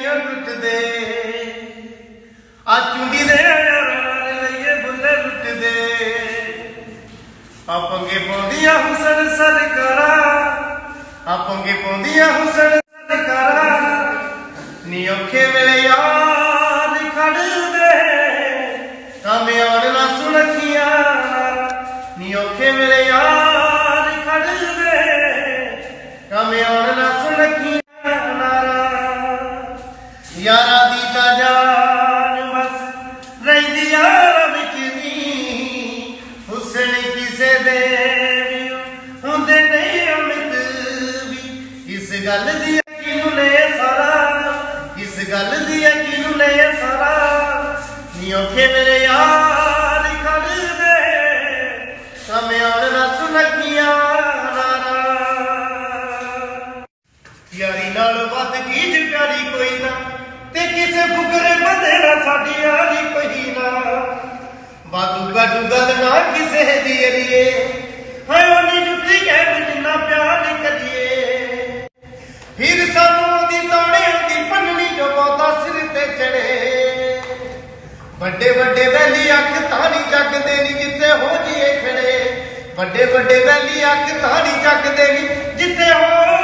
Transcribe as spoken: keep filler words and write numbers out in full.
यारियां टुटदे आ चुंडी दे यार लइए बुल्ले लुटदे आ पंगे पौंदियां हुसन सरकारा आ पंगे पौंदियां हुसन सरकारा नी औखे वेले यार खड़दे कामयाब ना सुनखियां नी औखे वेले यार खड़दे कामयाब ना सुनखियां यारा दी ता जान बस रहिंदी यार विच नी हुसन किसे दे हुंदे नहीं अमित भी इस गल दी यकीन ले सारा इस गल दी यकीन ले सारा नी औखे मेरे यार खड़दे कामयाब ना सुनखियां यारी नाल वध कीज प्यारी कोई ना ते किसे फुकरे बंदे ना साडी यारी कोई ना वादू गाडू गल ना किसे दी अड़िए हाय ओनी जुटी कह जिन्ना प्यार करिए फिर सानू दी ताने दी पन्नी जो बहुता सिर ते चढ़े बड़े बड़े वैली अख तानी जगदे नी जिथे हो जिए खड़े बड़े बड़े वैली अख तानी जगदे नी जिथे हो